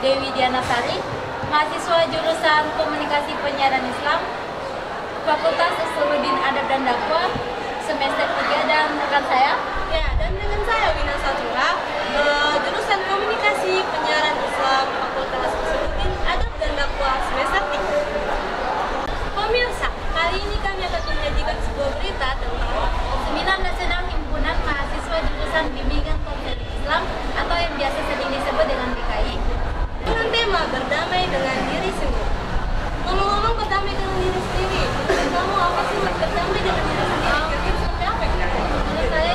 Dewi Dianasari, mahasiswa jurusan Komunikasi Penyiaran Islam, Fakultas Usuluddin Adab dan Dakwah, semester 3, dan rekan saya. Ya, dan dengan saya Wina Satura, jurusan Komunikasi Penyiaran Islam, Fakultas Usuluddin Adab dan Dakwah, semester 3. Pemirsa, kali ini kami akan menyajikan sebuah berita tentang Seminar Nasional Himpunan Mahasiswa Jurusan Bimbingan Konseling Islam atau yang biasa sering disebut dengan BKI dengan tema berdamai dengan diri sendiri. Ngomong-ngomong berdamai dengan diri sendiri, menurut kamu apa sih berdamai dengan diri sendiri? Kira-kira seperti apa ya? menurut saya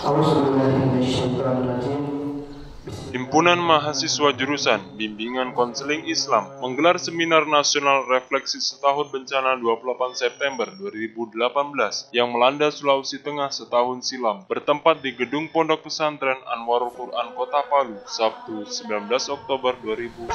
itu Himpunan Mahasiswa Jurusan Bimbingan Konseling Islam menggelar Seminar Nasional Refleksi Setahun Bencana 28 September 2018 yang melanda Sulawesi Tengah setahun silam, bertempat di Gedung Pondok Pesantren Anwarul Quran Kota Palu, Sabtu 19 Oktober 2019.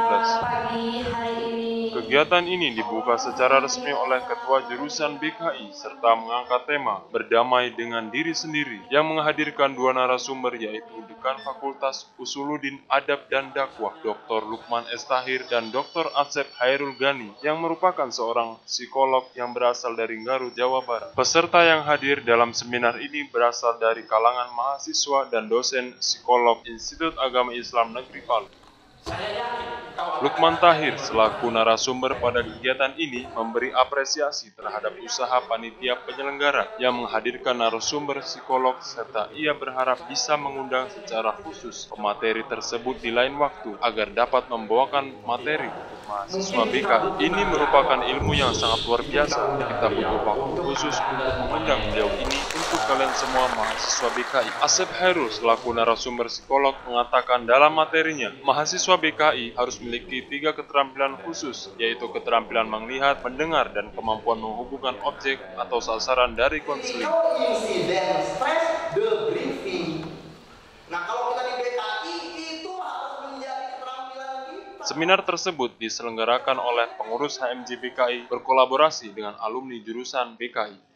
Kegiatan ini dibuka secara resmi oleh Ketua Jurusan BKI serta mengangkat tema Berdamai dengan Diri Sendiri yang menghadirkan dua narasumber, yaitu Dekan Fakultas Usuluddin Adab dan Dakwah Dr. Lukman Estahir dan Dr. Asep Hairul Gani yang merupakan seorang psikolog yang berasal dari Garut, Jawa Barat. Peserta yang hadir dalam seminar ini berasal dari kalangan mahasiswa dan dosen psikolog Institut Agama Islam Negeri Palu. Lukman Tahir selaku narasumber pada kegiatan ini memberi apresiasi terhadap usaha panitia penyelenggara yang menghadirkan narasumber psikolog, serta ia berharap bisa mengundang secara khusus pemateri tersebut di lain waktu agar dapat membawakan materi untuk mahasiswa BKI. Ini merupakan ilmu yang sangat luar biasa. Kita butuh waktu khusus untuk mengundang beliau ini untuk kalian semua mahasiswa BKI. Asep Hairul selaku narasumber psikolog mengatakan dalam materinya, mahasiswa BKI harus memiliki 3 keterampilan khusus, yaitu keterampilan melihat, mendengar, dan kemampuan menghubungkan objek atau sasaran dari konseling. Insiden stres debriefing. Nah, kalau kita di BKI itu harus menjadi keterampilan kita. Seminar tersebut diselenggarakan oleh pengurus HMJ BKI berkolaborasi dengan alumni jurusan BKI.